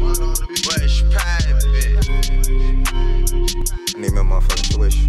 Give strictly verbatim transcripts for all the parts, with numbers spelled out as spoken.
What's private? Need me a motherfucking tuition.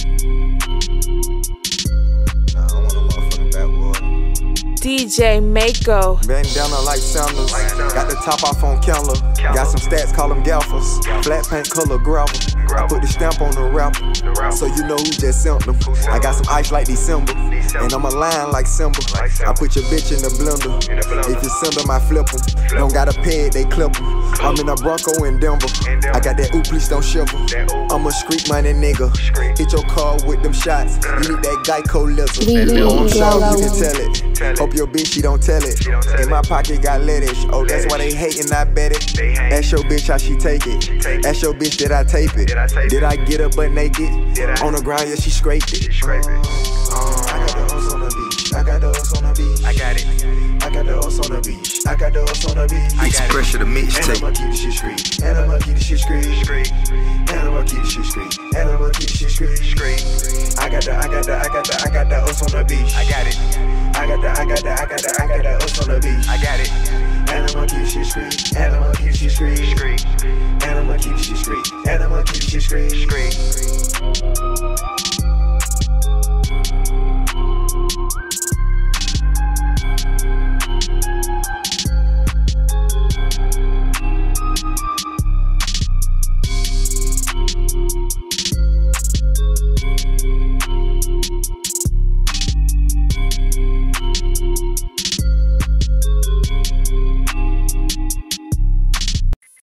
Nah, I don't want no motherfucking backwater. D J Mako. Bandana like Sanders. Got the top off on Kendall. Got some stats, call them Gaffers. Flat paint color gravel. I put the stamp on the rapper, so you know who just sent them. I got some ice like December, and I'm a lion like Simba. I put your bitch in the blender. If you send them, I flip them. Don't got a peg, they clip them. I'm in a Bronco in Denver. I got that ooh, please don't shiver. I'm a street money nigga. Hit your car with them shots. You need that Geico lizard. Oh, I'm sure you can tell it. Hope your bitch, she don't tell it. In my pocket got lettuce. Oh, that's why they hatin', I bet it. Ask your bitch how she take it. Ask your bitch, did I tape it? Did I get her butt naked? On the ground, yeah, she scraped it. Uh, I got the us on the beach. I got the us on the beach. I got it. I got the us on the beach. I got the us on the beach. I got pressure to mixtape. And I'ma keep the shit street. And I'ma keep the shit street. And I'ma keep the shit street. And I'ma keep the shit street. I got the, I got the, I got the, I got the us on the beach. I got it. I got the, I got the, I got the, I got the us on the beach. I got it. And I'ma keep the shit street. And I'ma keep the shit street. And I'ma keep the shit street. And I'ma keep the shit street.